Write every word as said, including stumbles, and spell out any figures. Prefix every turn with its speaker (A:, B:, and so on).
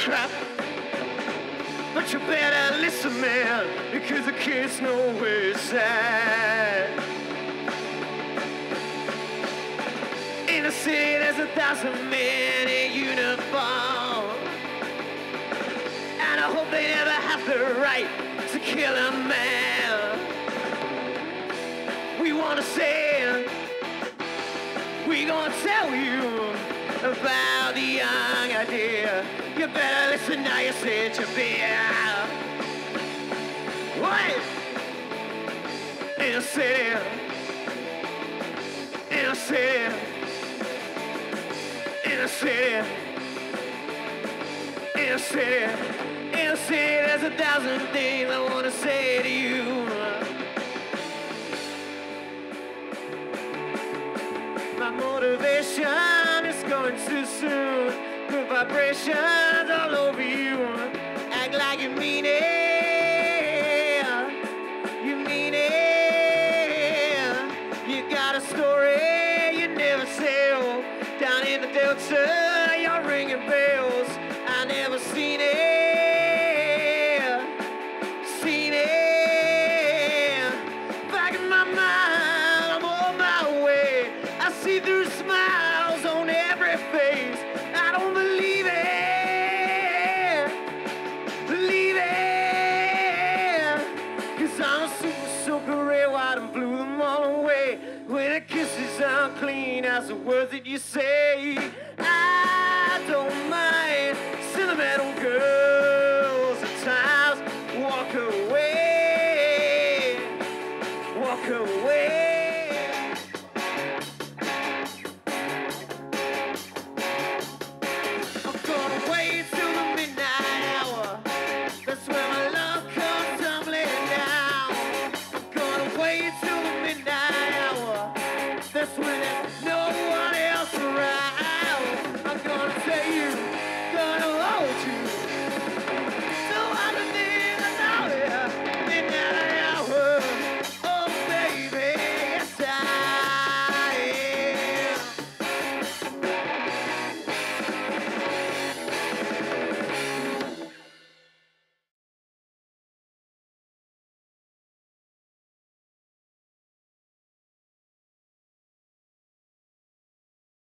A: trap. But you better listen, man, because the kids know where it's at. In the city, there's a thousand men in uniform, and I hope they never have the right to kill a man. We wanna say, we gonna tell you about the young idea. You better listen now, you say it, you be out. What? In the city, in the city, in the city, in the city, in the city, there's a thousand things I wanna say to you. My motivation is going too soon. Good vibrations all over you. Act like you mean it. You mean it. You got a story you never tell. Down in the Delta, you're ringing bells. I never seen it. Seen it. Back in my mind, I'm on my way. I see through smiles on every face. I don't believe it, believe it. Cause I'm a super soaker, red, white, and blue, them all away. When the kisses aren't clean as the words that you say. I don't mind sentimental girl.